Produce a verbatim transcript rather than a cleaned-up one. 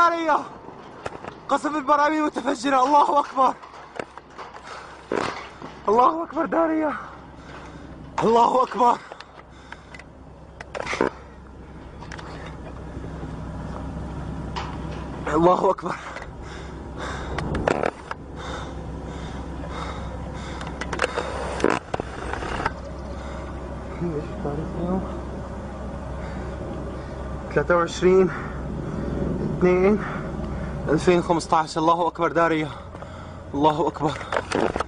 دارية. قصف البراميل متفجرة. الله أكبر. الله أكبر دارية. الله أكبر. الله أكبر. ايش التاريخ اليوم؟ ثلاثة وعشرين اثنين ألفين وخمسة عشر. الله أكبر دارية. الله أكبر.